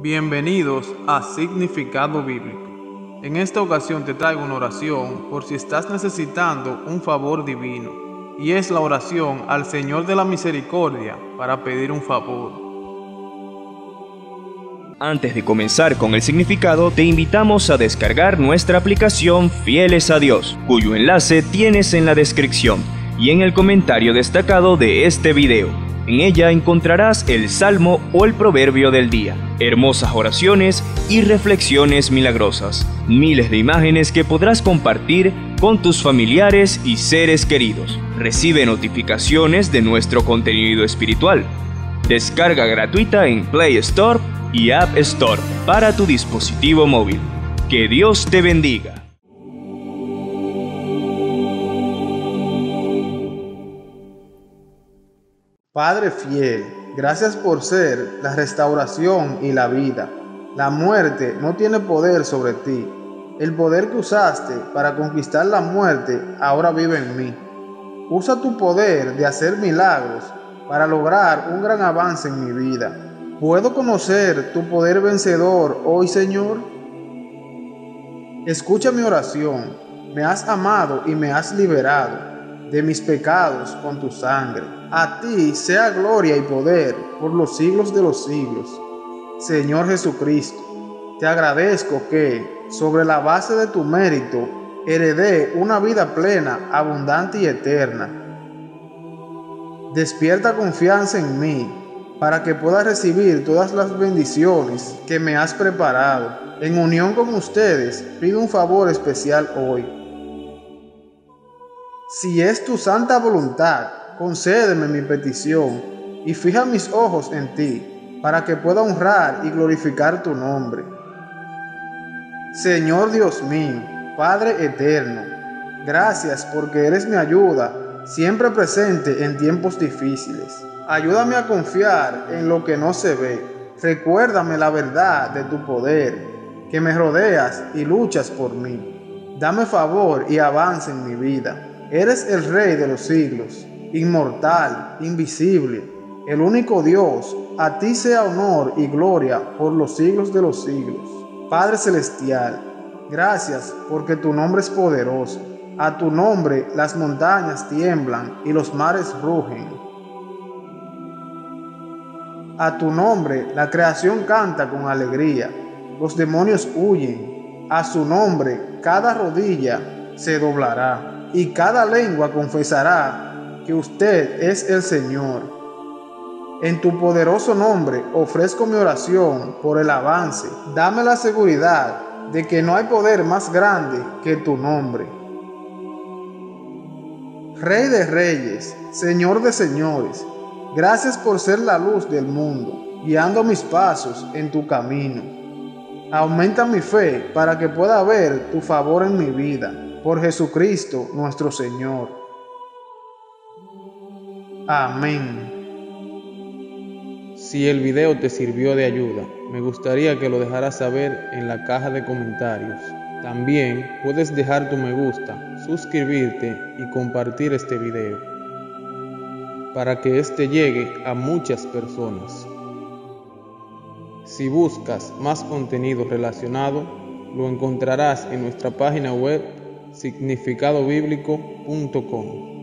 Bienvenidos a Significado Bíblico. En esta ocasión te traigo una oración por si estás necesitando un favor divino, y es la oración al Señor de la Misericordia para pedir un favor. Antes de comenzar con el significado, te invitamos a descargar nuestra aplicación Fieles a Dios, cuyo enlace tienes en la descripción y en el comentario destacado de este video. En ella encontrarás el salmo o el proverbio del día, hermosas oraciones y reflexiones milagrosas, miles de imágenes que podrás compartir con tus familiares y seres queridos. Recibe notificaciones de nuestro contenido espiritual. Descarga gratuita en Play Store y App Store para tu dispositivo móvil. Que Dios te bendiga. Padre fiel, gracias por ser la restauración y la vida. La muerte no tiene poder sobre ti. El poder que usaste para conquistar la muerte ahora vive en mí. Usa tu poder de hacer milagros para lograr un gran avance en mi vida. ¿Puedo conocer tu poder vencedor hoy, Señor? Escucha mi oración. Me has amado y me has liberado de mis pecados con tu sangre. A ti sea gloria y poder por los siglos de los siglos. Señor Jesucristo, te agradezco que, sobre la base de tu mérito, heredé una vida plena, abundante y eterna. Despierta confianza en mí, para que pueda recibir todas las bendiciones que me has preparado. En unión con ustedes, pido un favor especial hoy. Si es tu santa voluntad, concédeme mi petición y fija mis ojos en ti, para que pueda honrar y glorificar tu nombre. Señor Dios mío, Padre eterno, gracias porque eres mi ayuda, siempre presente en tiempos difíciles. Ayúdame a confiar en lo que no se ve. Recuérdame la verdad de tu poder, que me rodeas y luchas por mí. Dame favor y avance en mi vida. Eres el Rey de los siglos, inmortal, invisible, el único Dios. A ti sea honor y gloria por los siglos de los siglos. Padre celestial, gracias porque tu nombre es poderoso. A tu nombre las montañas tiemblan y los mares rugen. A tu nombre la creación canta con alegría, los demonios huyen. A su nombre cada rodilla se doblará y cada lengua confesará que usted es el Señor. En tu poderoso nombre ofrezco mi oración por el avance. Dame la seguridad de que no hay poder más grande que tu nombre. Rey de reyes, Señor de señores, gracias por ser la luz del mundo, guiando mis pasos en tu camino. Aumenta mi fe para que pueda ver tu favor en mi vida. Por Jesucristo nuestro Señor. Amén. Si el video te sirvió de ayuda, me gustaría que lo dejaras saber en la caja de comentarios. También puedes dejar tu me gusta, suscribirte y compartir este video para que este llegue a muchas personas. Si buscas más contenido relacionado, lo encontrarás en nuestra página web significadobiblico.com.